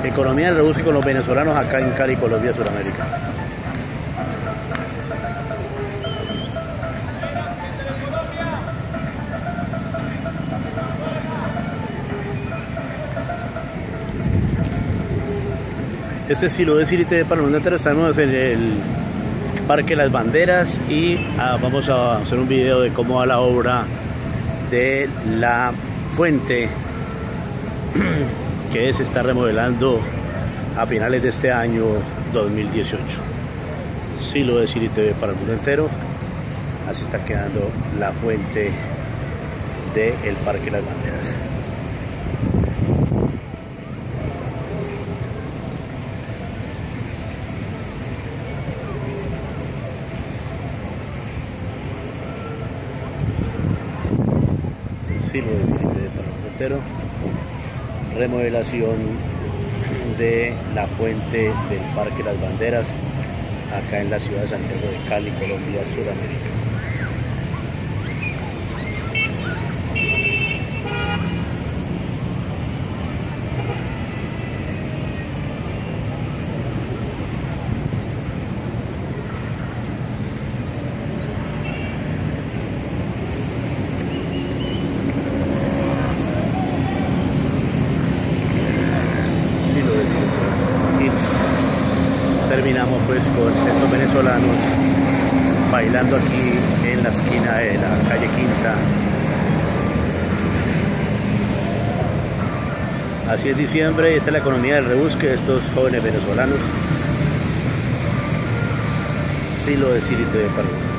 Economía del rebusque con los venezolanos acá en Cali, Colombia, Sudamérica. Este estilo de City TV para el mundo entero. Estamos en el Parque Las Banderas y vamos a hacer un video de cómo va la obra de la fuente que se está remodelando a finales de este año 2018. Estilo de City TV para el mundo entero. Así está quedando la fuente del Parque Las Banderas. Estilo de City TV para el mundo entero. Remodelación de la fuente del Parque Las Banderas acá en la ciudad de Santiago de Cali, Colombia, Sudamérica. Terminamos pues con estos venezolanos bailando aquí en la esquina de la calle Quinta. Así es diciembre y esta es la economía del rebusque de estos jóvenes venezolanos. Sí lo de City TV para